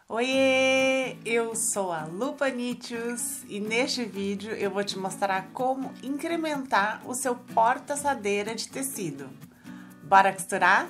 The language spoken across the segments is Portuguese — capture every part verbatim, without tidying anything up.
Oiê! Eu sou a Lu Panichos e neste vídeo eu vou te mostrar como incrementar o seu porta-assadeira de tecido. Bora costurar?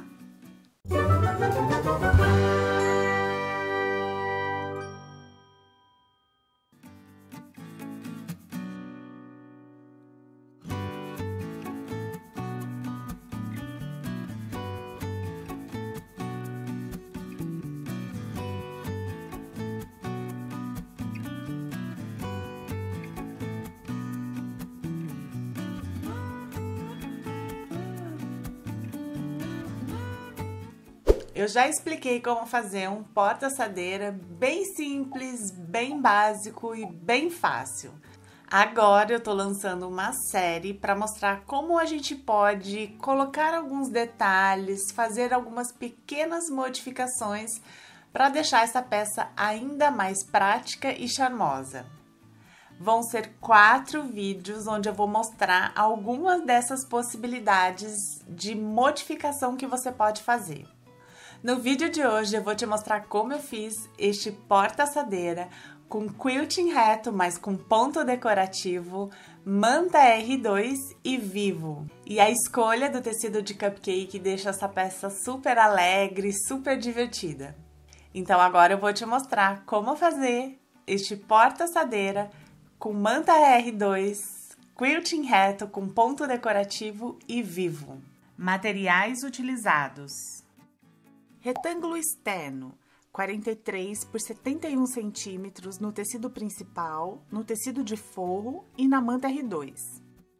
Eu já expliquei como fazer um porta-assadeira bem simples, bem básico e bem fácil. Agora eu tô lançando uma série para mostrar como a gente pode colocar alguns detalhes, fazer algumas pequenas modificações para deixar essa peça ainda mais prática e charmosa. Vão ser quatro vídeos onde eu vou mostrar algumas dessas possibilidades de modificação que você pode fazer. No vídeo de hoje eu vou te mostrar como eu fiz este porta-assadeira com quilting reto, mas com ponto decorativo, manta R dois e vivo. E a escolha do tecido de cupcake deixa essa peça super alegre, super divertida. Então agora eu vou te mostrar como fazer este porta-assadeira com manta R dois, quilting reto com ponto decorativo e vivo. Materiais utilizados: retângulo externo, quarenta e três por setenta e um centímetros no tecido principal, no tecido de forro e na manta R dois.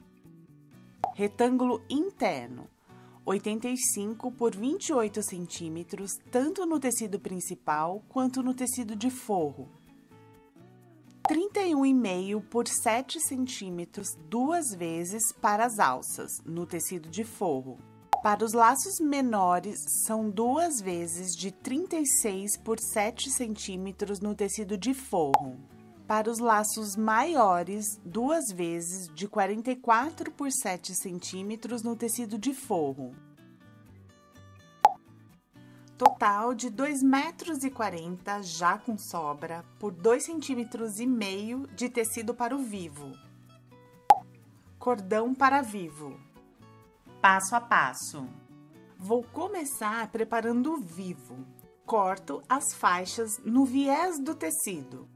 Retângulo interno, oitenta e cinco por vinte e oito centímetros, tanto no tecido principal quanto no tecido de forro. trinta e um vírgula cinco por sete centímetros, duas vezes para as alças, no tecido de forro. Para os laços menores, são duas vezes de trinta e seis por sete centímetros no tecido de forro. Para os laços maiores, duas vezes de quarenta e quatro por sete centímetros no tecido de forro. Total de dois metros e quarenta, já com sobra, por dois centímetros e meio de tecido para o vivo. Cordão para vivo. Passo a passo. Vou começar preparando o vivo. Corto as faixas no viés do tecido.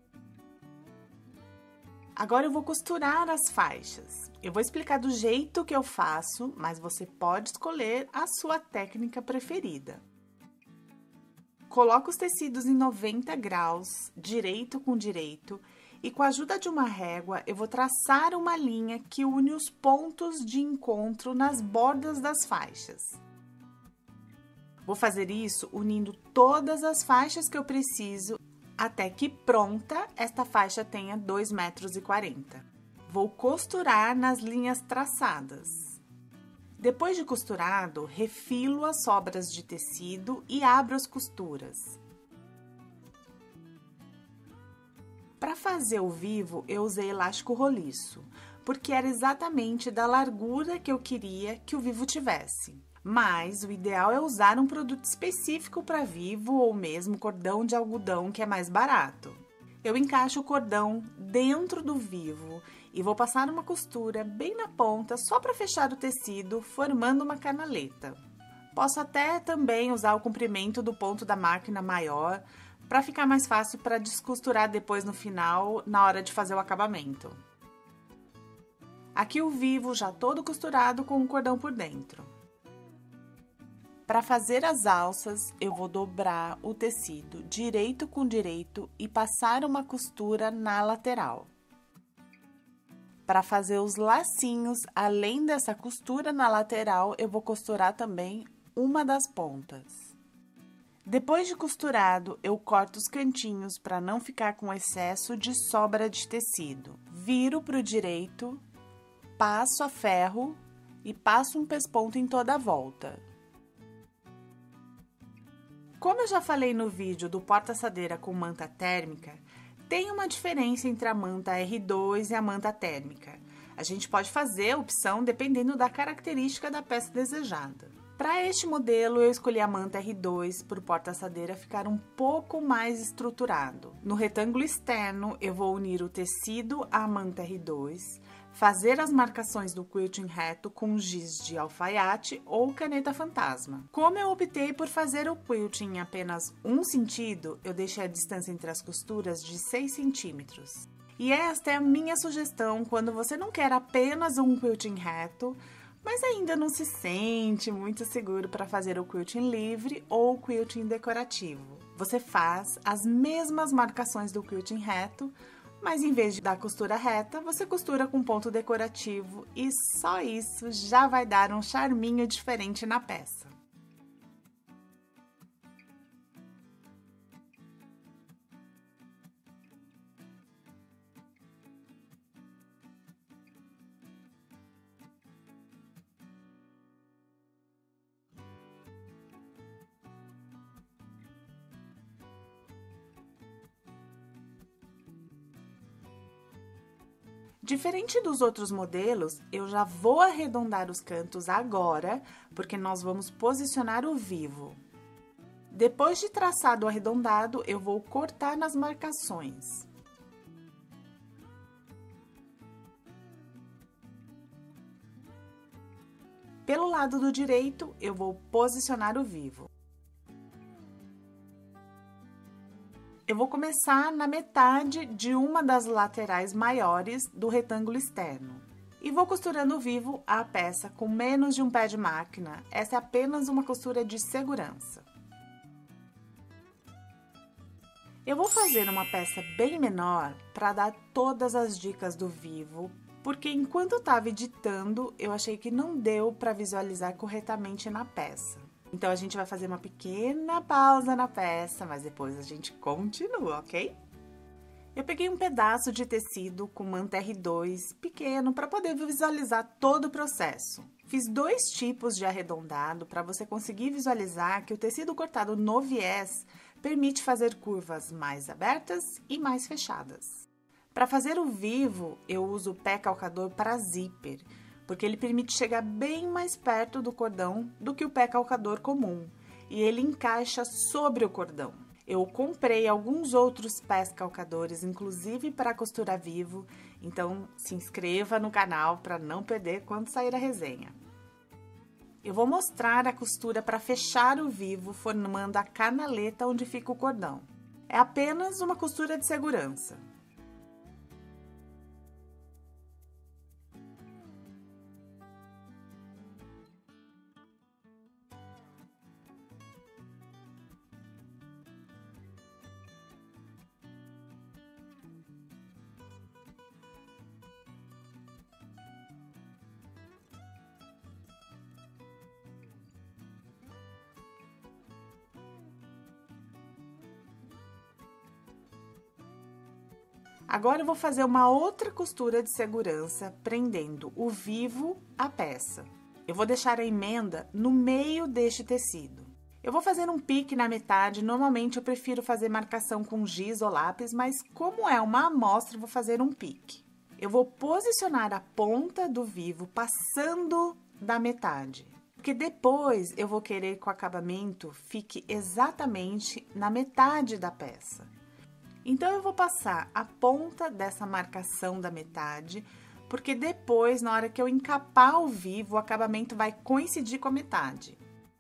Agora eu vou costurar as faixas. Eu vou explicar do jeito que eu faço, mas você pode escolher a sua técnica preferida. Coloco os tecidos em noventa graus, direito com direito, e com a ajuda de uma régua, eu vou traçar uma linha que une os pontos de encontro nas bordas das faixas. Vou fazer isso unindo todas as faixas que eu preciso, até que pronta esta faixa tenha dois metros e quarenta. Vou costurar nas linhas traçadas. Depois de costurado, refilo as sobras de tecido e abro as costuras. Para fazer o vivo, eu usei elástico roliço, porque era exatamente da largura que eu queria que o vivo tivesse. Mas o ideal é usar um produto específico para vivo ou mesmo cordão de algodão, que é mais barato. Eu encaixo o cordão dentro do vivo e vou passar uma costura bem na ponta só para fechar o tecido, formando uma canaleta. Posso até também usar o comprimento do ponto da máquina maior, para ficar mais fácil para descosturar depois no final, na hora de fazer o acabamento. Aqui o vivo já todo costurado com o cordão por dentro. Para fazer as alças, eu vou dobrar o tecido direito com direito e passar uma costura na lateral. Para fazer os lacinhos, além dessa costura na lateral, eu vou costurar também uma das pontas. Depois de costurado, eu corto os cantinhos para não ficar com excesso de sobra de tecido. Viro para o direito, passo a ferro e passo um pesponto em toda a volta. Como eu já falei no vídeo do porta-assadeira com manta térmica, tem uma diferença entre a manta R dois e a manta térmica. A gente pode fazer a opção dependendo da característica da peça desejada. Para este modelo, eu escolhi a manta R dois para o porta-assadeira ficar um pouco mais estruturado. No retângulo externo, eu vou unir o tecido à manta R dois, fazer as marcações do quilting reto com giz de alfaiate ou caneta fantasma. Como eu optei por fazer o quilting em apenas um sentido, eu deixei a distância entre as costuras de seis centímetros. E esta é a minha sugestão quando você não quer apenas um quilting reto, mas ainda não se sente muito seguro para fazer o quilting livre ou o quilting decorativo. Você faz as mesmas marcações do quilting reto, mas em vez de dar costura reta, você costura com ponto decorativo e só isso já vai dar um charminho diferente na peça. Diferente dos outros modelos, eu já vou arredondar os cantos agora, porque nós vamos posicionar o vivo. Depois de traçado o arredondado, eu vou cortar nas marcações. Pelo lado do direito, eu vou posicionar o vivo. Eu vou começar na metade de uma das laterais maiores do retângulo externo. E vou costurando vivo a peça com menos de um pé de máquina. Essa é apenas uma costura de segurança. Eu vou fazer uma peça bem menor para dar todas as dicas do vivo, porque enquanto eu estava editando, eu achei que não deu para visualizar corretamente na peça. Então, a gente vai fazer uma pequena pausa na peça, mas depois a gente continua, ok? Eu peguei um pedaço de tecido com manta R dois pequeno para poder visualizar todo o processo. Fiz dois tipos de arredondado para você conseguir visualizar que o tecido cortado no viés permite fazer curvas mais abertas e mais fechadas. Para fazer o vivo, eu uso o pé calcador para zíper, porque ele permite chegar bem mais perto do cordão do que o pé calcador comum, e ele encaixa sobre o cordão. Eu comprei alguns outros pés calcadores, inclusive para costura vivo, então se inscreva no canal para não perder quando sair a resenha. Eu vou mostrar a costura para fechar o vivo, formando a canaleta onde fica o cordão. É apenas uma costura de segurança. Agora, eu vou fazer uma outra costura de segurança, prendendo o vivo à peça. Eu vou deixar a emenda no meio deste tecido. Eu vou fazer um pique na metade, normalmente eu prefiro fazer marcação com giz ou lápis, mas como é uma amostra, eu vou fazer um pique. Eu vou posicionar a ponta do vivo passando da metade, porque depois eu vou querer que o acabamento fique exatamente na metade da peça. Então, eu vou passar a ponta dessa marcação da metade, porque depois, na hora que eu encapar o vivo, o acabamento vai coincidir com a metade.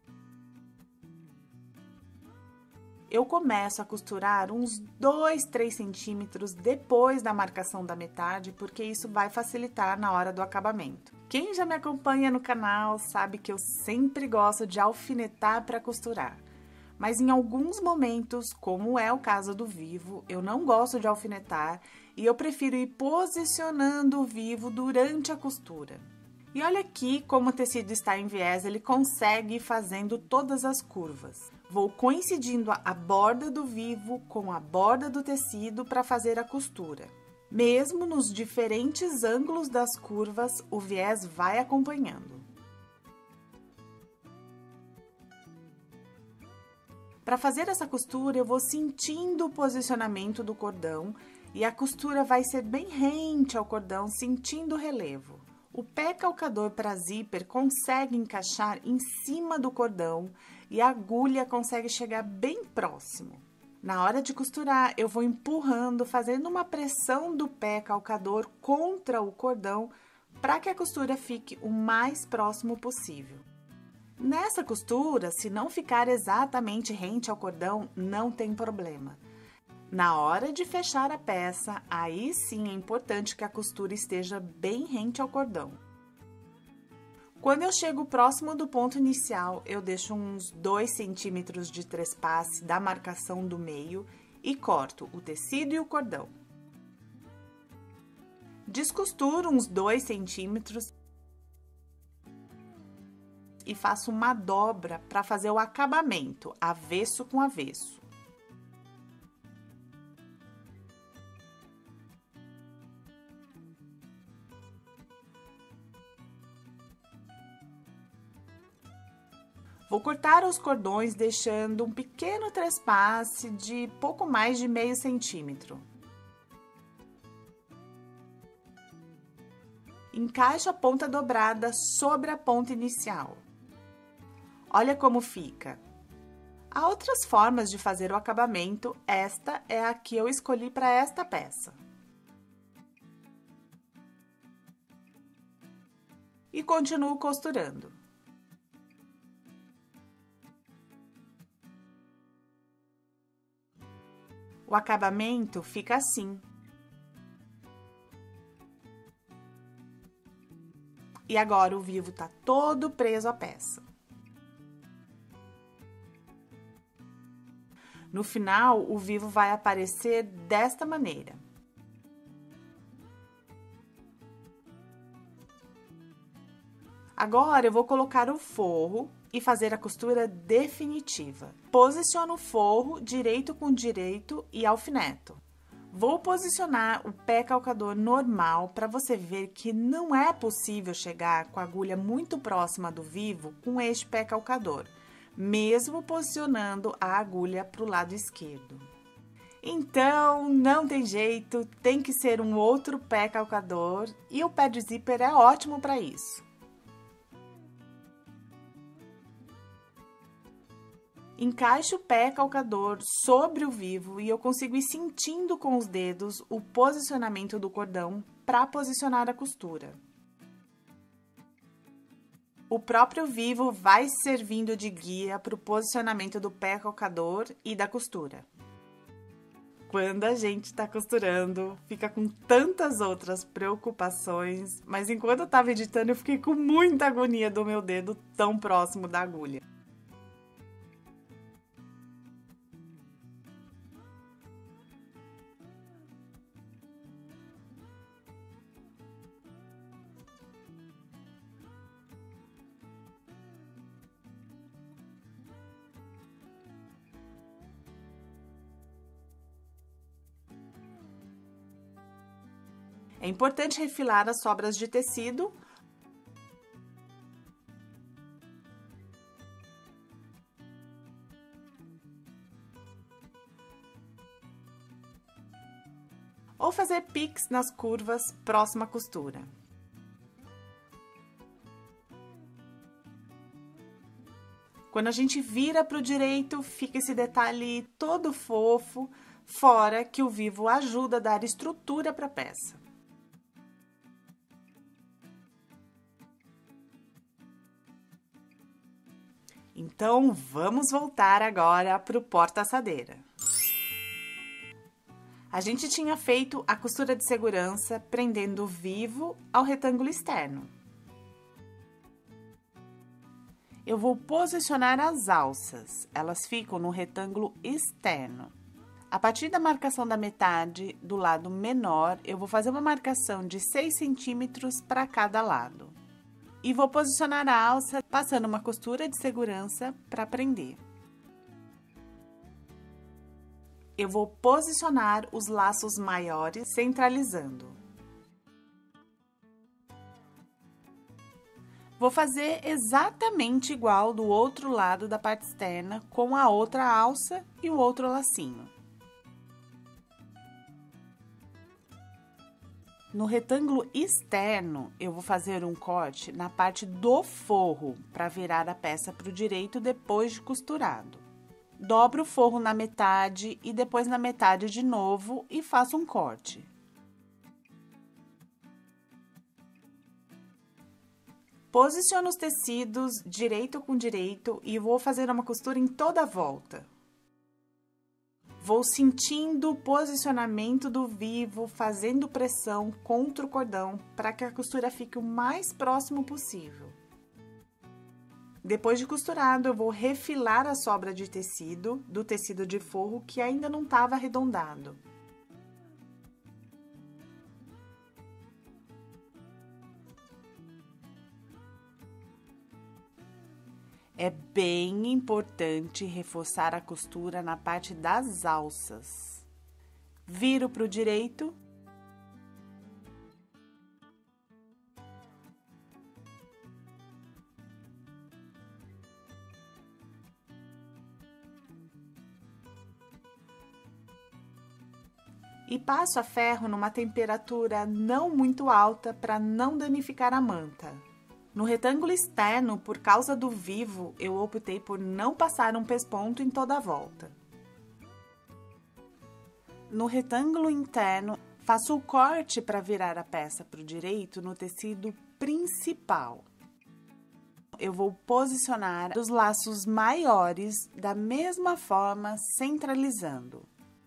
Eu começo a costurar uns dois, três centímetros depois da marcação da metade, porque isso vai facilitar na hora do acabamento. Quem já me acompanha no canal sabe que eu sempre gosto de alfinetar para costurar. Mas em alguns momentos, como é o caso do vivo, eu não gosto de alfinetar e eu prefiro ir posicionando o vivo durante a costura. E olha aqui como o tecido está em viés, ele consegue ir fazendo todas as curvas. Vou coincidindo a borda do vivo com a borda do tecido para fazer a costura. Mesmo nos diferentes ângulos das curvas, o viés vai acompanhando. Para fazer essa costura, eu vou sentindo o posicionamento do cordão e a costura vai ser bem rente ao cordão, sentindo o relevo. O pé calcador para zíper consegue encaixar em cima do cordão e a agulha consegue chegar bem próximo. Na hora de costurar, eu vou empurrando, fazendo uma pressão do pé calcador contra o cordão para que a costura fique o mais próximo possível. Nessa costura, se não ficar exatamente rente ao cordão, não tem problema. Na hora de fechar a peça, aí sim é importante que a costura esteja bem rente ao cordão. Quando eu chego próximo do ponto inicial, eu deixo uns dois centímetros de trespasse da marcação do meio e corto o tecido e o cordão. Descosturo uns dois centímetros e faço uma dobra para fazer o acabamento, avesso com avesso. Vou cortar os cordões deixando um pequeno trespasse de pouco mais de meio centímetro. Encaixo a ponta dobrada sobre a ponta inicial. Olha como fica. Há outras formas de fazer o acabamento, esta é a que eu escolhi para esta peça. E continuo costurando. O acabamento fica assim. E agora o vivo tá todo preso à peça. No final, o vivo vai aparecer desta maneira. Agora, eu vou colocar o forro e fazer a costura definitiva. Posiciono o forro direito com direito e alfineto. Vou posicionar o pé calcador normal para você ver que não é possível chegar com a agulha muito próxima do vivo com este pé calcador, mesmo posicionando a agulha para o lado esquerdo. Então, não tem jeito, tem que ser um outro pé calcador e o pé de zíper é ótimo para isso. Encaixo o pé calcador sobre o vivo e eu consigo ir sentindo com os dedos o posicionamento do cordão para posicionar a costura. O próprio vivo vai servindo de guia para o posicionamento do pé calcador e da costura. Quando a gente está costurando, fica com tantas outras preocupações, mas enquanto eu estava editando, eu fiquei com muita agonia do meu dedo tão próximo da agulha. É importante refilar as sobras de tecido. Ou fazer piques nas curvas próxima à costura. Quando a gente vira para o direito, fica esse detalhe todo fofo, fora que o vivo ajuda a dar estrutura para a peça. Então, vamos voltar agora para o porta-assadeira. A gente tinha feito a costura de segurança prendendo o vivo ao retângulo externo. Eu vou posicionar as alças, elas ficam no retângulo externo. A partir da marcação da metade do lado menor, eu vou fazer uma marcação de seis centímetros para cada lado. E vou posicionar a alça passando uma costura de segurança para prender. Eu vou posicionar os laços maiores centralizando. Vou fazer exatamente igual do outro lado da parte externa com a outra alça e o outro lacinho. No retângulo externo, eu vou fazer um corte na parte do forro para virar a peça para o direito depois de costurado. Dobro o forro na metade e depois na metade de novo e faço um corte. Posiciono os tecidos direito com direito e vou fazer uma costura em toda a volta. Vou sentindo o posicionamento do vivo, fazendo pressão contra o cordão para que a costura fique o mais próximo possível. Depois de costurado, eu vou refilar a sobra de tecido, do tecido de forro que ainda não estava arredondado. É bem importante reforçar a costura na parte das alças. Viro para o direito. E passo a ferro numa temperatura não muito alta para não danificar a manta. No retângulo externo, por causa do vivo, eu optei por não passar um pesponto em toda a volta. No retângulo interno, faço o corte para virar a peça para o direito no tecido principal. Eu vou posicionar os laços maiores da mesma forma, centralizando.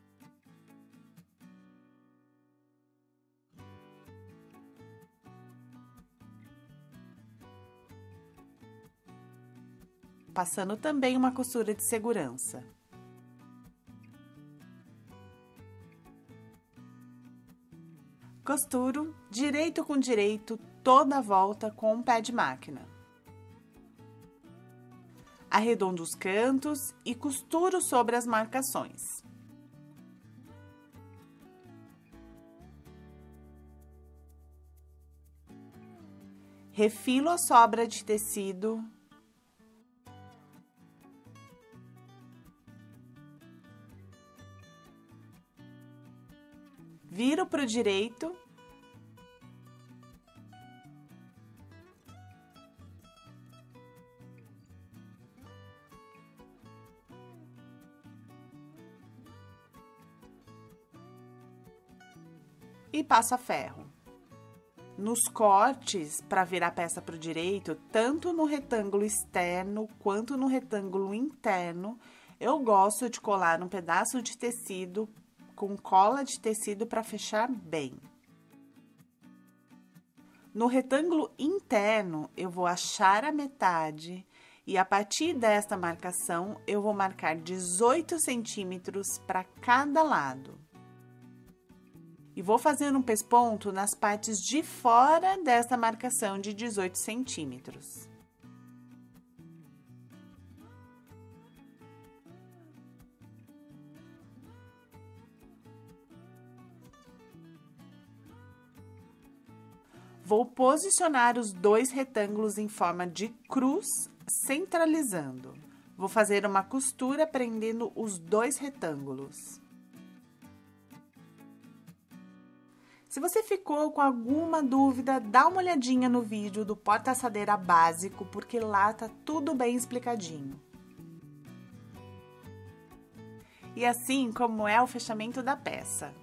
Passando também uma costura de segurança. Costuro direito com direito toda a volta com um pé de máquina. Arredondo os cantos e costuro sobre as marcações. Refilo a sobra de tecido. Viro para o direito. E passo a ferro. Nos cortes, para virar a peça para o direito, tanto no retângulo externo quanto no retângulo interno, eu gosto de colar um pedaço de tecido com cola de tecido para fechar bem. No retângulo interno, eu vou achar a metade e a partir desta marcação, eu vou marcar dezoito centímetros para cada lado. E vou fazendo um pesponto nas partes de fora dessa marcação de dezoito centímetros. Vou posicionar os dois retângulos em forma de cruz, centralizando. Vou fazer uma costura prendendo os dois retângulos. Se você ficou com alguma dúvida, dá uma olhadinha no vídeo do porta-assadeira básico, porque lá tá tudo bem explicadinho. E assim como é o fechamento da peça.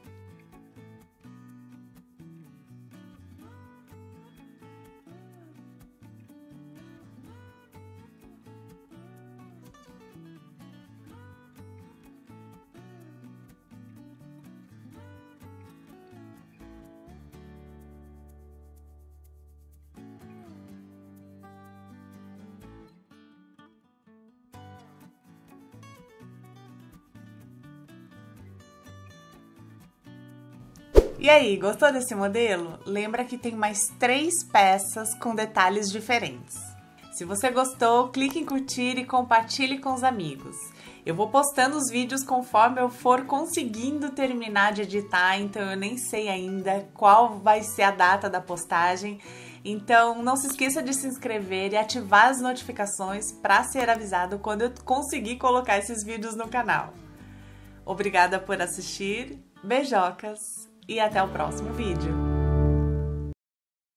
E aí, gostou desse modelo? Lembra que tem mais três peças com detalhes diferentes. Se você gostou, clique em curtir e compartilhe com os amigos. Eu vou postando os vídeos conforme eu for conseguindo terminar de editar, então eu nem sei ainda qual vai ser a data da postagem. Então não se esqueça de se inscrever e ativar as notificações para ser avisado quando eu conseguir colocar esses vídeos no canal. Obrigada por assistir, beijocas! E até o próximo vídeo.